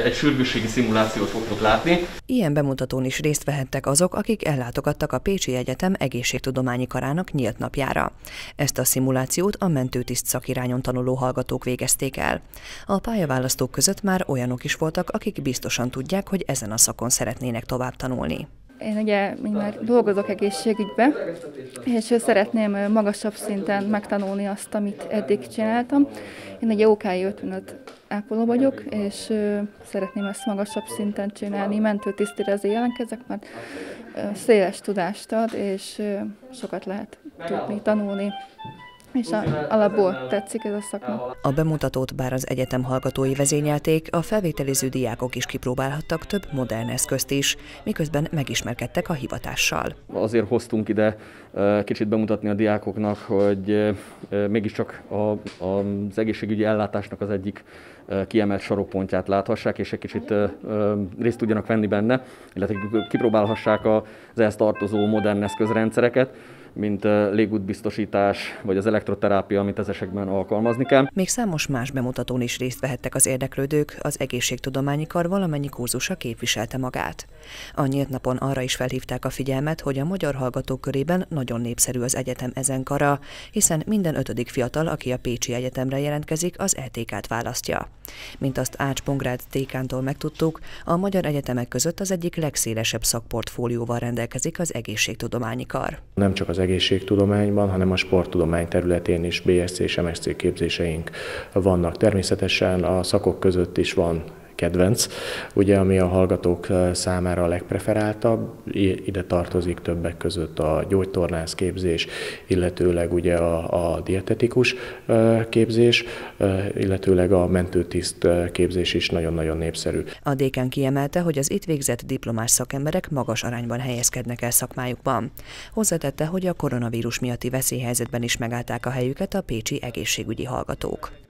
egy sürgősségi szimulációt fogtok látni. Ilyen bemutatón is részt vehettek azok, akik ellátogattak a Pécsi Egyetem egészségtudományi karának nyílt napjára. Ezt a szimulációt a mentőtiszt szakirányon tanuló hallgatók végezték el. A pályaválasztók között már olyanok is voltak, akik biztosan tudják, hogy ezen a szakon szeretnének tovább tanulni. Én ugye már dolgozok egészségügyben, és szeretném magasabb szinten megtanulni azt, amit eddig csináltam. Én egy OKI 55 ápoló vagyok, és szeretném ezt magasabb szinten csinálni. Mentőtisztire azért jelentkezek, mert széles tudást ad, és sokat lehet tudni, tanulni. És alapból tetszik ez a szakma. A bemutatót bár az egyetem hallgatói vezényelték, a felvételiző diákok is kipróbálhattak több modern eszközt is, miközben megismerkedtek a hivatással. Azért hoztunk ide kicsit bemutatni a diákoknak, hogy mégiscsak az egészségügyi ellátásnak az egyik kiemelt sarokpontját láthassák, és egy kicsit részt tudjanak venni benne, illetve kipróbálhassák az ehhez tartozó modern eszközrendszereket, mint légútbiztosítás, vagy az elektroterápia, amit ezesekben alkalmazni kell. Még számos más bemutatón is részt vehettek az érdeklődők, az egészségtudományi kar valamennyi kurzusa képviselte magát. A nyílt napon arra is felhívták a figyelmet, hogy a magyar hallgatók körében nagyon népszerű az egyetem ezen kara, hiszen minden 5. fiatal, aki a Pécsi Egyetemre jelentkezik, az ETK-t választja. Mint azt Ács-Pongrád dékántól megtudtuk, a magyar egyetemek között az egyik legszélesebb szakportfólióval rendelkezik az egészségtudományi kar. Nem csak az egészségtudományban, hanem a sporttudomány területén is BSc és MSc képzéseink vannak. Természetesen a szakok között is van kedvenc, ugye, ami a hallgatók számára a legpreferáltabb. Ide tartozik többek között a gyógytornász képzés, illetőleg ugye a dietetikus képzés, illetőleg a mentőtiszt képzés is nagyon-nagyon népszerű. A dékán kiemelte, hogy az itt végzett diplomás szakemberek magas arányban helyezkednek el szakmájukban. Hozzátette, hogy a koronavírus miatti veszélyhelyzetben is megállták a helyüket a pécsi egészségügyi hallgatók.